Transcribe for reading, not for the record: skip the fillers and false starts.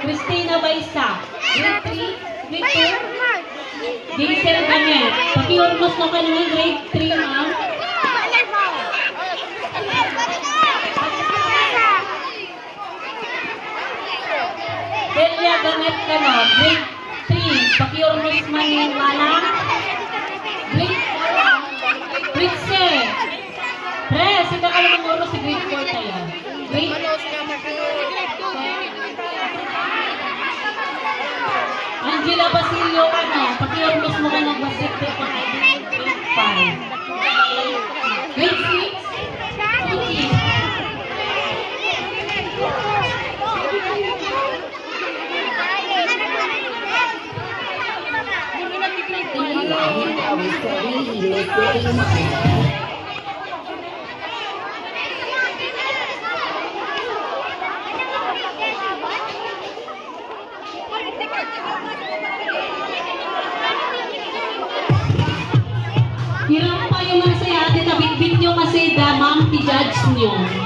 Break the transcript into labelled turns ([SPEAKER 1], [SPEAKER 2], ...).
[SPEAKER 1] Christina Baisa. Grade 3, grade 2. Diesel Gamet. Pakiurmos na kayo ng grade 3, ma'am. Delia Gamet ka no. Grade 3. Pakiurmos man yung wala. Grade 4. Res, hindi ka lang oras si grade 4 tayo. Grade 4. Angela Basilio ka no. Pakiurmos mo ka ng basit ko pa grade 5. Grade 6. Cookie. Hirap pa yun lang sa'yo ate, tabit-bit nyo kasi ma'am, ti-judge nyo.